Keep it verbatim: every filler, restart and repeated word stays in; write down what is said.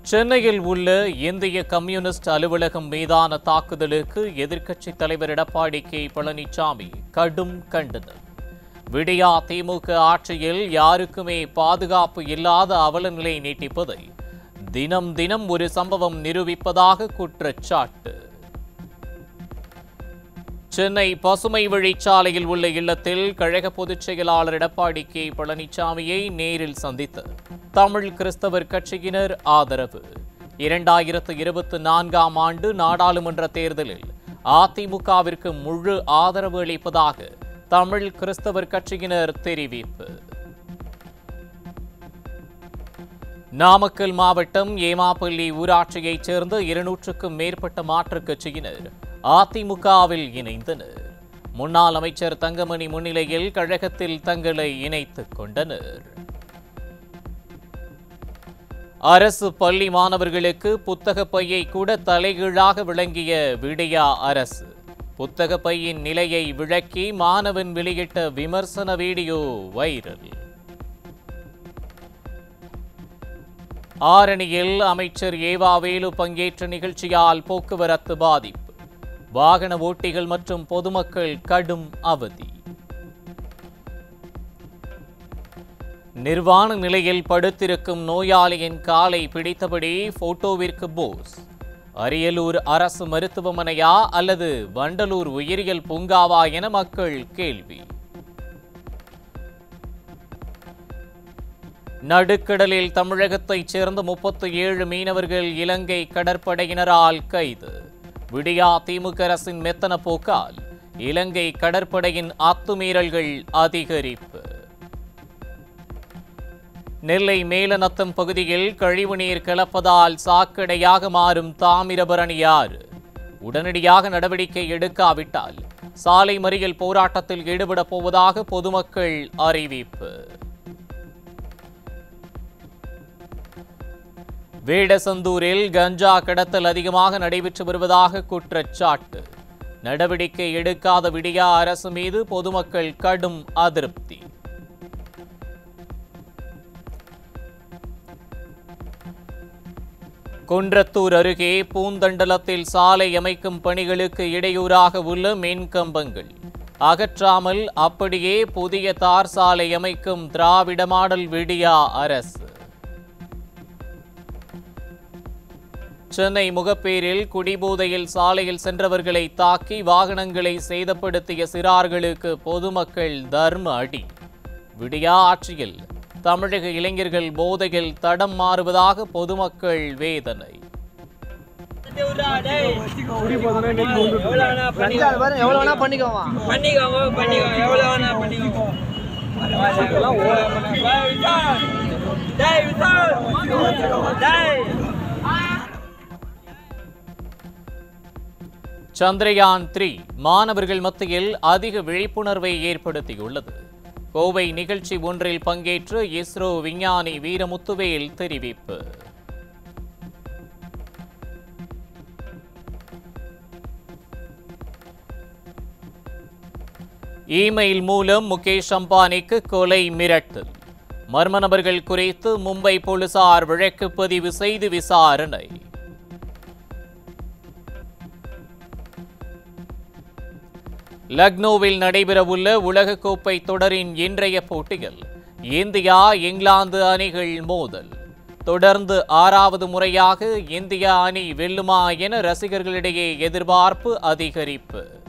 சென்னையில் உள்ள இந்திய கம்யூனிஸ்ட் அலுவலகம் மீதான தாக்குதலுக்கு எதிர்க்கட்சித் தலைவர் எடப்பாடி கே பழனிசாமி கடும் கண்டனம். விடியா திமுக ஆட்சியில் யாருக்குமே பாதுகாப்பு இல்லாத அவலநிலை நீட்டிப்பதை தினம் தினம் ஒரு சம்பவம் நிரூபிப்பதாக குற்றச்சாட்டு. சென்னை பசுமை வழிச்சாலையில் உள்ள இல்லத்தில் கழக பொதுச் செயலாளர் எடப்பாடி கே பழனிசாமியை நேரில் சந்தித்து தமிழ் கிறிஸ்தவர் கட்சியினர் ஆதரவு. இரண்டாயிரத்து இருபத்தி நான்காம் ஆண்டு நாடாளுமன்ற தேர்தலில் அதிமுகவிற்கு முழு ஆதரவு அளிப்பதாக தமிழ் கிறிஸ்தவர் கட்சியினர் தெரிவிப்பு. நாமக்கல் மாவட்டம் ஏமாப்பள்ளி ஊராட்சியைச் சேர்ந்த இருநூற்றுக்கும் மேற்பட்ட மாற்றுக் கட்சியினர் அதிமுகவில் இணைந்தனர். முன்னாள் அமைச்சர் தங்கமணி முன்னிலையில் கழகத்தில் தங்களை இணைத்துக் கொண்டனர். அரசு பள்ளி மாணவர்களுக்கு புத்தக பையை கூட தலைகீழாக விளங்கிய விடியா அரசு. புத்தக பையின் நிலையை விளக்கி மாணவன் வெளியிட்ட விமர்சன வீடியோ வைரல். ஆரணியில் அமைச்சர் ஏவா வேலு பங்கேற்ற நிகழ்ச்சியால் போக்குவரத்து பாதிப்பு. வாகன ஓட்டிகள் மற்றும் பொதுமக்கள் கடும் அவதி. நிர்வாண நிலையில் படுத்திருக்கும் நோயாளியின் காலை பிடித்தபடி போட்டோவிற்கு போஸ். அரியலூர் அரசு மருத்துவமனையா அல்லது வண்டலூர் உயிரியல் பூங்காவா என மக்கள் கேள்வி. நடுக்கடலில் தமிழகத்தைச் சேர்ந்த முப்பத்தி ஏழு மீனவர்கள் இலங்கை கடற்படையினரால் கைது. விடியா திமுக அரசின் மெத்தன போக்கால் இலங்கை கடற்படையின் அத்துமீறல்கள் அதிகரிப்பு. நெல்லை மேலநத்தம் பகுதியில் கழிவுநீர் கலப்பதால் சாக்கடையாக மாறும் தாமிரபரணி ஆறு. உடனடியாக நடவடிக்கை எடுக்காவிட்டால் சாலை மறியல் போராட்டத்தில் ஈடுபடப் போவதாக பொதுமக்கள் அறிவிப்பு. வேடசந்தூரில் கஞ்சா கடத்தல் அதிகமாக நடைபெற்று வருவதாக குற்றச்சாட்டு. நடவடிக்கை எடுக்காத விடியா அரசு மீது பொதுமக்கள் கடும் அதிருப்தி. குன்றத்தூர் அருகே பூந்தண்டலத்தில் சாலை அமைக்கும் பணிகளுக்கு இடையூறாக உள்ள மின்கம்பங்கள் அகற்றாமல் அப்படியே புதிய தார் சாலை அமைக்கும் திராவிட மாடல் விடியா அரசு. சென்னை முகப்பேரில் குடிபோதையில் சாலையில் சென்றவர்களை தாக்கி வாகனங்களை சேதப்படுத்திய சிறார்களுக்கு பொதுமக்கள் தர்ம அடி. விடியா ஆட்சியில் தமிழக இளைஞர்கள் போதையில் தடம் மாறுவதாக பொதுமக்கள் வேதனை. சந்திரயான் த்ரீ மாணவர்கள் மத்தியில் அதிக விழிப்புணர்வை ஏற்படுத்தியுள்ளது. கோவை நிகழ்ச்சி ஒன்றில் பங்கேற்ற இஸ்ரோ விஞ்ஞானி வீரமுத்துவேல் தெரிவிப்பு. இமெயில் மூலம் முகேஷ் அம்பானிக்கு கொலை மிரட்டல். மர்ம நபர்கள் குறித்து மும்பை போலீசார் வழக்கு பதிவு செய்து விசாரணை. லக்னோவில் நடைபெறவுள்ள உலகக்கோப்பை தொடரின் இன்றைய போட்டியில் இந்தியா இங்கிலாந்து அணிகள் மோதல். தொடர்ந்து ஆறாவது முறையாக இந்தியா அணி வெல்லுமா என ரசிகர்களிடையே எதிர்பார்ப்பு அதிகரிப்பு.